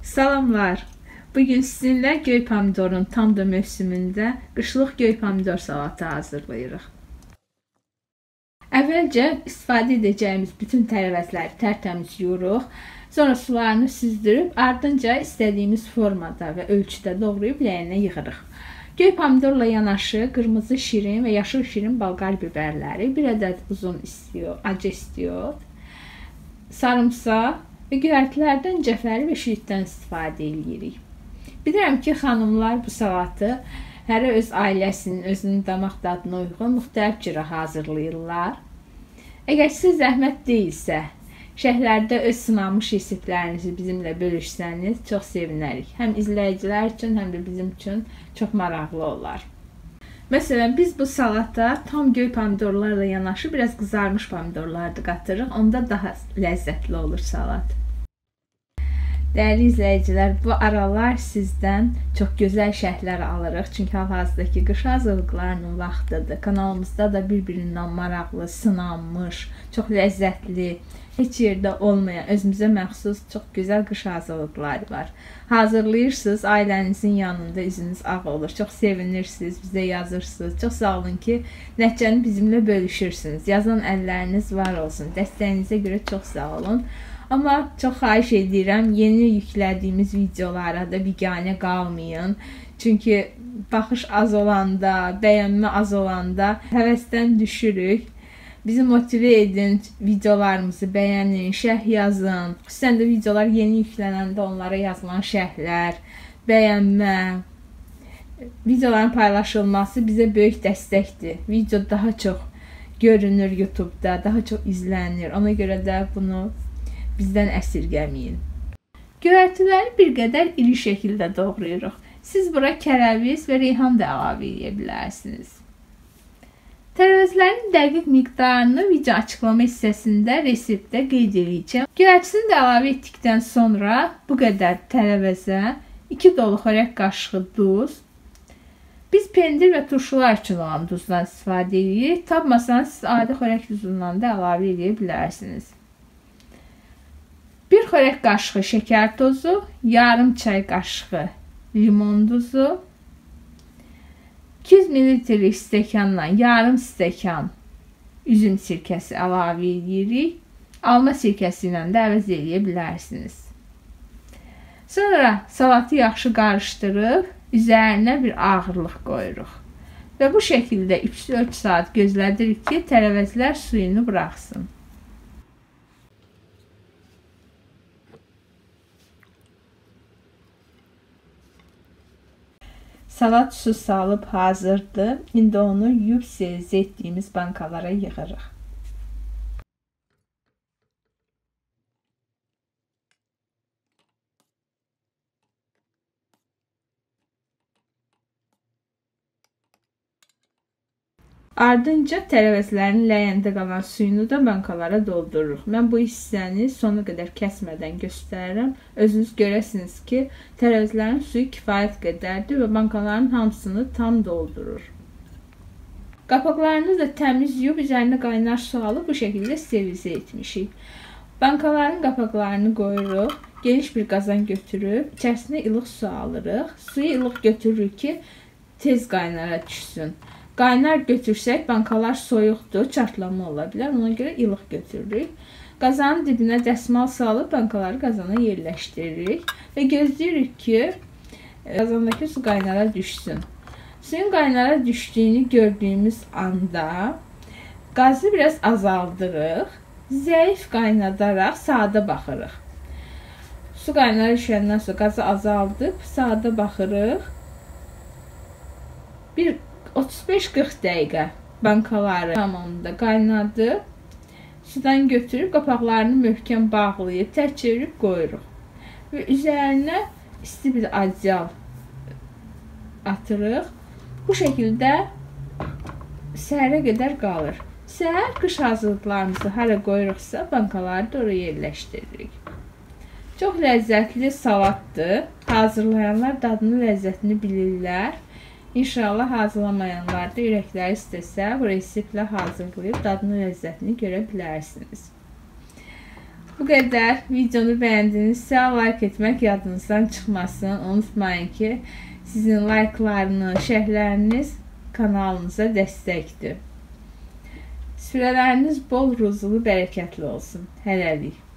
Salamlar. Bugün sizinlə göy pomidorun tam da mövsümündə qışlıq göy pomidor salatı hazırlayırıq. Əvvəlcə istifadə edəcəyimiz bütün tərəvəzləri tərtəmiz yuyuruq. Sonra sularını süzdürüb, ardınca istədiyimiz formada və ölçüdə doğrayıb ləyənə yığırıq. Göy pomidorla yanaşı qırmızı şirin və yaşıl şirin bolqar biberləri, bir ədəd uzun acı istiyor, sarımsaq və göyərtilərdən cəfəri və şiritdən istifadə edirik. Bilirəm ki, xanımlar bu salatı hərə öz ailəsinin, özünün damaq dadına uyğun müxtəlif cürə hazırlayırlar. Əgər siz zəhmət deyilsə, şərhlərdə öz sınanmış reseptlərinizi bizimlə bölüşsəniz, çox sevinərik. Həm izləyicilər üçün, həm də bizim üçün çox maraqlı olar. Məsələn, biz bu salata tam göy pomidorlarla yanaşı biraz qızarmış pomidorlar da qatırıq. Onda daha ləzzətli olur salat. Dəyərli izləyicilər, bu aralar sizdən çox gözəl şərhlər alırıq. Çünki hal-hazırdakı qış hazırlıqlarının vaxtıdır. Kanalımızda da bir-birindən maraqlı, sınanmış, çox ləzzətli, heç yerdə olmayan, özümüzə məxsus çox gözəl qış hazırlıqları var. Hazırlayırsınız, ailənizin yanında üzünüz ağ olur. Çox sevinirsiniz, bizə yazırsınız. Çox sağ olun ki, nəticəni bizimlə bölüşürsünüz. Yazan əlləriniz var olsun. Dəstəyinizə görə çox sağ olun. Amma çox xahiş edirəm, yeni yüklədiyimiz videolara da biganə qalmayın. Çünki baxış az olanda, bəyənmə az olanda həvəsdən düşürük. Bizi motive edin, videolarımızı bəyənin, şərh yazın. Xüsusən də videolar yeni yüklənəndə onlara yazılan şərhlər, bəyənmə, videoların paylaşılması bizə böyük dəstəkdir. Video daha çox görünür YouTube-da, daha çox izlənir. Ona görə də bunu bizdən əsirgəməyin. Göyərtiləri bir qədər iri şəkildə doğrayırıq. Siz bura kərəviz və reyhan da əlavə edə bilərsiniz. Tərəvəzlərin dəqiq miqdarını video açıqlama hissəsində reseptdə qeyd edəcəm. Göyərtisini də əlavə etdikdən sonra bu qədər tərəvəzə 2 dolu xörək qaşığı duz. Biz pendir və turşular üçün olan duzdan istifadə edirik. Tapmasanız siz adi xörək duzundan da əlavə edə bilərsiniz. 1 xörək qaşığı şəkər tozu, yarım çay qaşığı limon duzu, 200 ml stəkanla yarım stəkan üzüm sirkəsi əlavə edirik. Alma sirkəsi ilə də əvəz edə bilərsiniz. Sonra salatı yaxşı qarışdırıb, üzərinə bir ağırlıq qoyuruq. Və bu şəkildə 3-4 saat gözlədirik ki, tərəvəzlər suyunu buraxsın. Salat su salıb hazırdır. İndi onu yuyub sterilizə etdiyimiz bankalara yığırıq. Ardınca tərəvəzlərin ləyəndə qalan suyunu da bankalara doldururuq. Mən bu hissəni sona qədər kəsmədən göstərirəm. Özünüz görəsiniz ki, tərəvəzlərin suyu kifayət qədərdir və bankaların hamısını tam doldurur. Qapaqlarını da təmiz yuyub üzərinə qaynar su alıb bu şəkildə sterilizə etmişik. Bankaların qapaqlarını qoyuruq. Geniş bir qazan götürüb içərisinə ilıq su alırıq. Suyu ilıq götürürük ki, tez qaynara düşsün. Qaynar götürsək, bankalar soyuqdur, çartlama ola bilər. Ona görə ilıq götürürük. Qazanın dibinə dəsmal salıb bankaları qazana yerləşdiririk. Və gözləyirik ki, qazandakı su qaynara düşsün. Suyun qaynara düşdüyünü gördüyümüz anda qazı biraz azaldırıq. Zəif qaynadaraq sadə baxırıq. Su qaynara düşəndən sonra qazı azaldıb sadə baxırıq. 35-40 dəqiqə bankaları tamamında qaynadıb, sudan götürüb, qapaqlarını möhkəm bağlayıb, tər çevirib qoyuruq. Və üzərinə isti bir adyal atırıq. Bu şəkildə səhərə qədər qalır. Səhər qış hazırlıqlarımızı hara qoyuruqsa, bankaları da oraya yerləşdiririk. Çox ləzzətli salatdır. Hazırlayanlar dadını, ləzzətini bilirlər. İnşallah hazırlamayanlar da ürəkləri istəsə bu reseptlə hazırlayıb dadını, ləzzətini görə bilərsiniz. Bu qədər. Videonu bəyəndinizsə like etmək yadınızdan çıxmasın. Unutmayın ki, sizin like'larınız, şərhləriniz kanalımıza dəstəkdir. Süfrələriniz bol ruzlu, bərəkətli olsun. Hələlik.